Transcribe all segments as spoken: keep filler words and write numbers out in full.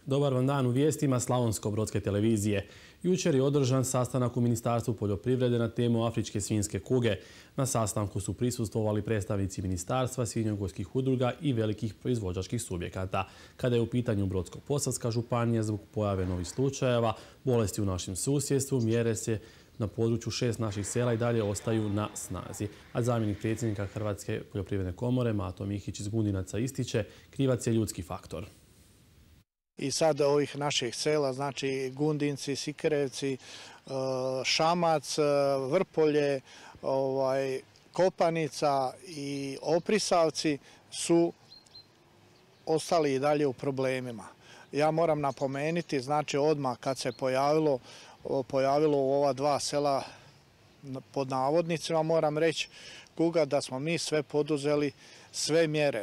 Dobar vam dan u vijestima Slavonsko-brodske televizije. Jučer je održan sastanak u Ministarstvu poljoprivrede na temu afričke svinjske kuge. Na sastanku su prisustvovali predstavnici ministarstva, svinjogojskih udruga i velikih proizvođačkih subjekata. Kada je u pitanju Brodsko-posavska županija, zbog pojave novih slučajeva, bolesti u našem susjedstvu, mjere se na području šest naših sela i dalje ostaju na snazi. A zamjenik predsjednika Hrvatske poljoprivredne komore, Mato Mihić iz Gundinaca, ističe krivac je ljudski faktor. I sad ovih naših sela, znači Gundinci, Sikerevci, Šamac, Vrpolje, ovaj, Kopanica i Oprisavci su ostali i dalje u problemima. Ja moram napomenuti, znači odmah kad se pojavilo, pojavilo u ova dva sela pod navodnicima, moram reći kuga, da smo mi sve poduzeli, sve mjere.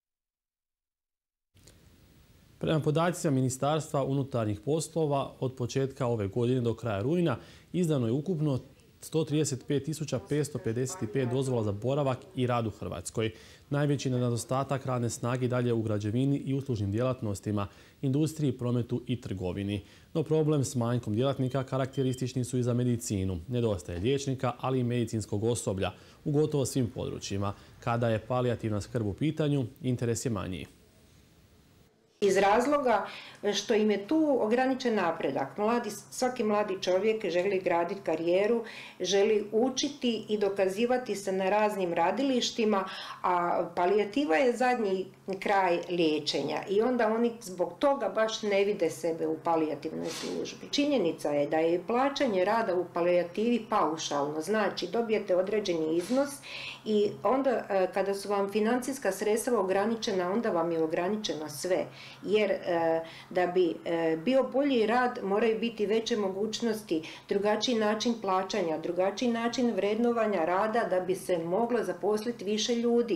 Prema podacima Ministarstva unutarnjih poslova, od početka ove godine do kraja rujna izdano je ukupno sto trideset pet tisuća petsto pedeset pet dozvola za boravak i rad u Hrvatskoj. Najveći nedostatak radne snage dalje u građevini i uslužnim djelatnostima, industriji, prometu i trgovini. No problem s manjkom djelatnika karakteristični su i za medicinu. Nedostaje liječnika, ali i medicinskog osoblja u gotovo svim područjima. Kada je palijativna skrb u pitanju, interes je manji. Iz razloga što im je tu ograničen napredak. Mladi, svaki mladi čovjek želi graditi karijeru, želi učiti i dokazivati se na raznim radilištima, a palijativa je zadnji kraj liječenja i onda oni zbog toga baš ne vide sebe u palijativnoj službi. Činjenica je da je plaćanje rada u palijativi paušalno, znači dobijete određeni iznos i onda kada su vam financijska sredstva ograničena, onda vam je ograničeno sve. Jer da bi bio bolji rad moraju biti veće mogućnosti, drugačiji način plaćanja, drugačiji način vrednovanja rada da bi se moglo zaposliti više ljudi.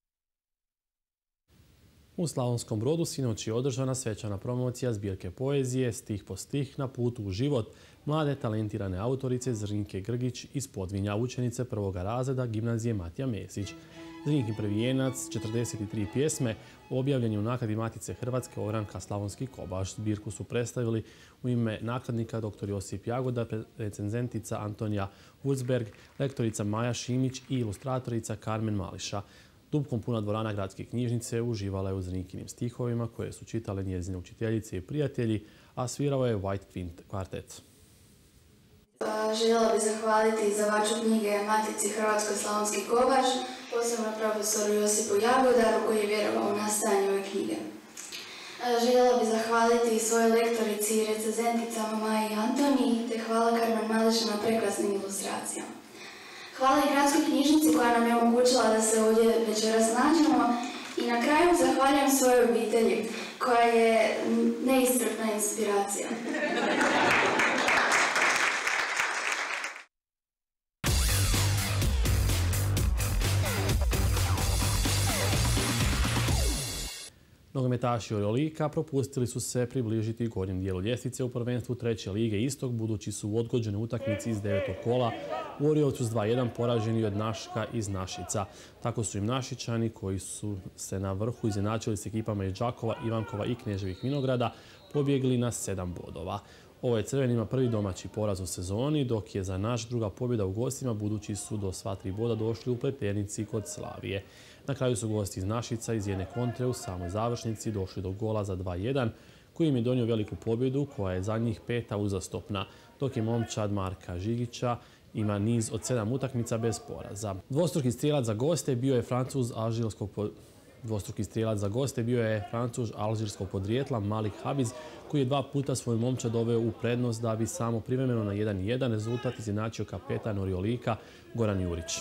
U Slavonskom Brodu sinoć je održana svečana promocija zbirke poezije Stih po stih na putu u život mlade talentirane autorice Zrinke Grgić iz Podvinja, učenice prvoga razreda gimnazije Matija Mesić. Zrinkin prvijenac, četrdeset tri pjesme, objavljen je u nakladi Matice Hrvatske ogranka Slavonski Kobaš. Zbirku su predstavili u ime nakladnika dr. Josip Jagoda, recenzentica Antonija Wurzberg, lektorica Maja Šimić i ilustratorica Karmen Mališa. Dupkom puna dvorana gradske knjižnice uživala je u Zrinkinim stihovima koje su čitale njezine učiteljice i prijatelji, a svirao je White Quartet. Željela bih zahvaliti izdavaču knjige Matici Hrvatskoj Slavonski Kobaš, posebno profesoru Josipu Jagodaru koji je vjerovao u nastajanje ove knjige. Željela bih zahvaliti svojoj lektorici i recenzenticama Maji i Antoniji, te hvala Karmen Mališa na prekrasnim ilustracijama. Hvala i gradskoj knjižnici koja nam je omogućila da se ovdje večeras nađemo i na kraju zahvaljujem svojoj obitelji koja je neiscrpna inspiracija. Nogometaši Orjolika propustili su se približiti gornjem dijelu ljestvice u prvenstvu treće lige Istok, budući su u odgođene utakmici iz devetog kola u Orjovcu s dva jedan poraženi od Naška iz Našica. Tako su im Našičani, koji su se na vrhu izjednačili s ekipama iz Đakova, Ivankova i Kneževih Vinograda, pobjegli na sedam bodova. Ovo je Crvenima prvi domaći poraz u sezoni, dok je za Naš druga pobjeda u gostima, budući su do sva tri boda došli u Pleternici kod Slavije. Na kraju su gosti iz Našica iz jedne kontre u samoj završnici došli do gola za dva jedan, koji im je donio veliku pobjedu koja je za njih peta uzastopna, dok je momčad Marka Žigića ima niz od sedam utakmica bez poraza. Dvostruki strijelac za goste bio je Francuz alžirskog Dvostruki strijelac za goste bio je Francuz alžirskog podrijetla Malik Habiz, koji je dva puta svoju momčad doveo u prednost da bi samo privremeno na jedan jedan rezultat izjednačio kapetan Orjolika Goran Jurić.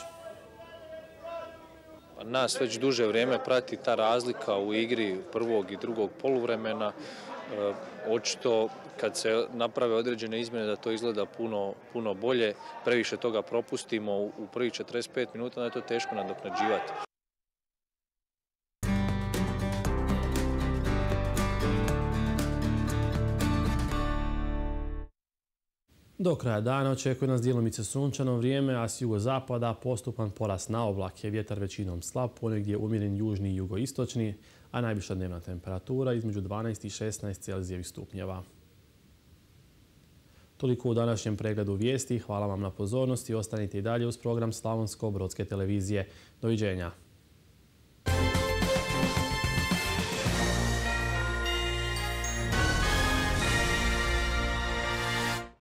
Nas već duže vrijeme prati ta razlika u igri prvog i drugog poluvremena. E, očito kad se naprave određene izmjene da to izgleda puno, puno bolje, previše toga propustimo u, u prvih četrdeset pet minuta, da je to teško nadoknađivati. Do kraja dana očekuje nas djelomice sunčano vrijeme, a s jugozapada postupan porast na oblake. Vjetar većinom slab, ponegdje umjeren južni i jugoistočni, a najviša dnevna temperatura između dvanaest i šesnaest Celzijevih stupnjeva. Toliko u današnjem pregledu vijesti. Hvala vam na pozornosti. Ostanite i dalje uz program Slavonsko-brodske televizije. Doviđenja.